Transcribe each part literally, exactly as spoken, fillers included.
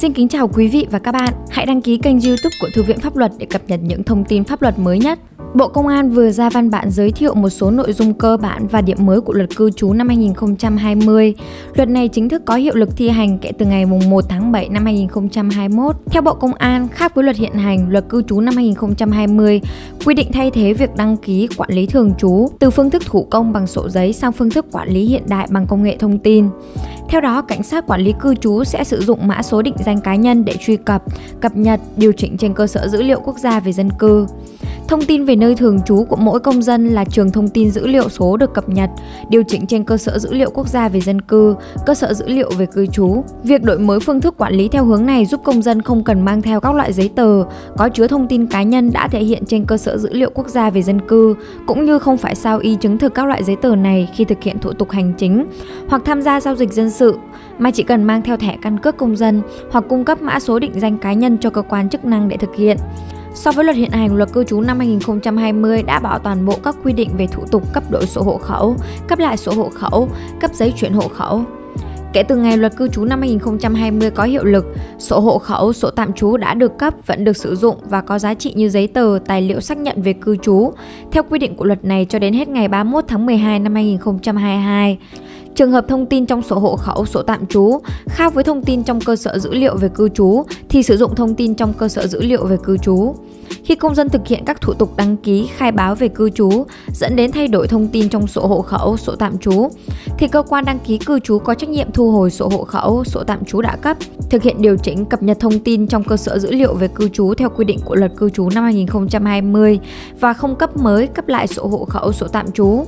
Xin kính chào quý vị và các bạn. Hãy đăng ký kênh YouTube của Thư viện Pháp luật để cập nhật những thông tin pháp luật mới nhất. Bộ Công an vừa ra văn bản giới thiệu một số nội dung cơ bản và điểm mới của Luật cư trú năm hai nghìn không trăm hai mươi. Luật này chính thức có hiệu lực thi hành kể từ ngày mùng một tháng bảy năm hai nghìn không trăm hai mươi mốt. Theo Bộ Công an, khác với luật hiện hành, Luật cư trú năm hai nghìn không trăm hai mươi quy định thay thế việc đăng ký quản lý thường trú từ phương thức thủ công bằng sổ giấy sang phương thức quản lý hiện đại bằng công nghệ thông tin. Theo đó, cảnh sát quản lý cư trú sẽ sử dụng mã số định danh cá nhân để truy cập, cập nhật, điều chỉnh trên cơ sở dữ liệu quốc gia về dân cư. Thông tin về nơi thường trú của mỗi công dân là trường thông tin dữ liệu số được cập nhật, điều chỉnh trên cơ sở dữ liệu quốc gia về dân cư, cơ sở dữ liệu về cư trú. Việc đổi mới phương thức quản lý theo hướng này giúp công dân không cần mang theo các loại giấy tờ có chứa thông tin cá nhân đã thể hiện trên cơ sở dữ liệu quốc gia về dân cư, cũng như không phải sao y chứng thực các loại giấy tờ này khi thực hiện thủ tục hành chính hoặc tham gia giao dịch dân sự, mà chỉ cần mang theo thẻ căn cước công dân hoặc cung cấp mã số định danh cá nhân cho cơ quan chức năng để thực hiện. So với luật hiện hành, Luật cư trú năm hai nghìn không trăm hai mươi đã bỏ toàn bộ các quy định về thủ tục cấp đổi sổ hộ khẩu, cấp lại sổ hộ khẩu, cấp giấy chuyển hộ khẩu. Kể từ ngày Luật cư trú năm hai nghìn không trăm hai mươi có hiệu lực, sổ hộ khẩu, sổ tạm trú đã được cấp vẫn được sử dụng và có giá trị như giấy tờ, tài liệu xác nhận về cư trú theo quy định của luật này cho đến hết ngày ba mươi mốt tháng mười hai năm hai nghìn không trăm hai mươi hai. Trường hợp thông tin trong sổ hộ khẩu, sổ tạm trú khác với thông tin trong cơ sở dữ liệu về cư trú thì sử dụng thông tin trong cơ sở dữ liệu về cư trú. Khi công dân thực hiện các thủ tục đăng ký, khai báo về cư trú dẫn đến thay đổi thông tin trong sổ hộ khẩu, sổ tạm trú thì cơ quan đăng ký cư trú có trách nhiệm thu hồi sổ hộ khẩu, sổ tạm trú đã cấp, thực hiện điều chỉnh, cập nhật thông tin trong cơ sở dữ liệu về cư trú theo quy định của Luật cư trú năm hai nghìn không trăm hai mươi và không cấp mới, cấp lại sổ hộ khẩu, sổ tạm trú.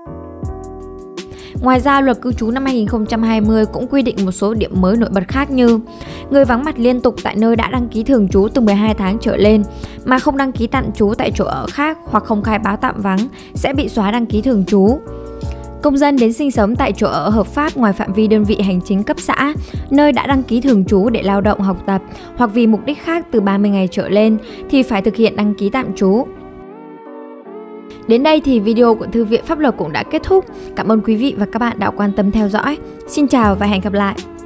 Ngoài ra, Luật cư trú năm hai nghìn không trăm hai mươi cũng quy định một số điểm mới nổi bật khác như người vắng mặt liên tục tại nơi đã đăng ký thường trú từ mười hai tháng trở lên mà không đăng ký tạm trú tại chỗ ở khác hoặc không khai báo tạm vắng sẽ bị xóa đăng ký thường trú. Công dân đến sinh sống tại chỗ ở hợp pháp ngoài phạm vi đơn vị hành chính cấp xã, nơi đã đăng ký thường trú để lao động, học tập hoặc vì mục đích khác từ ba mươi ngày trở lên thì phải thực hiện đăng ký tạm trú. Đến đây thì video của Thư viện Pháp luật cũng đã kết thúc. Cảm ơn quý vị và các bạn đã quan tâm theo dõi. Xin chào và hẹn gặp lại!